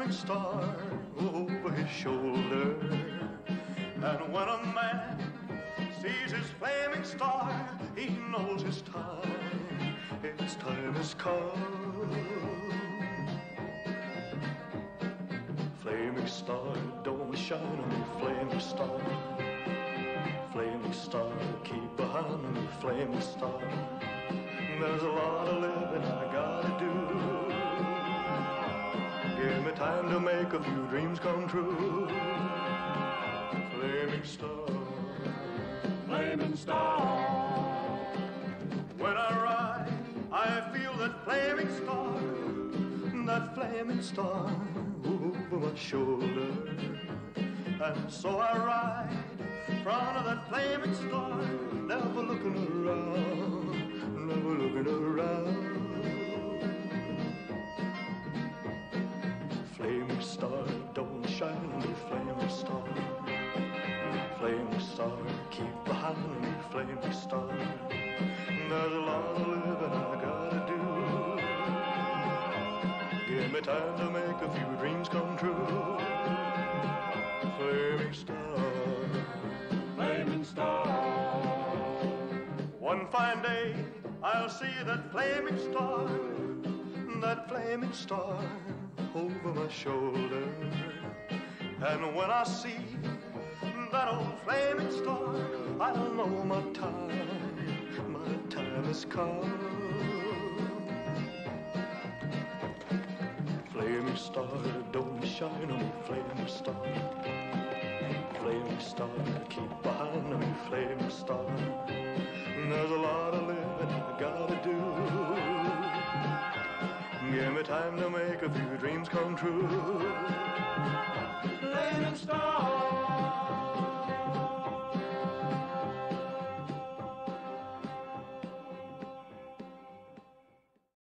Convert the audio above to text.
flaming star over his shoulder. And when a man sees his flaming star, he knows his time has come. Flaming star, don't shine on me, flaming star. Flaming star, keep behind me, flaming star. There's a lot of living I gotta do. Give me time to make a few dreams come true. Flaming star, flaming star. When I ride, I feel that flaming star over my shoulder. And so I ride in front of that flaming star, never looking around, never looking around. Flaming star, don't shine on me, flaming star. Flaming star, keep behind me, flaming star. There's a lot of living I gotta do. Give me time to make a few dreams come true. Flaming star, flaming star. One fine day I'll see that flaming star over my shoulder. And when I see that old flaming star, I'll know my time has come. Flaming star, don't shine on me, flaming star. Flaming star, keep behind me, flaming star. There's a lot of living I gotta do. Give me time to make a few dreams come true.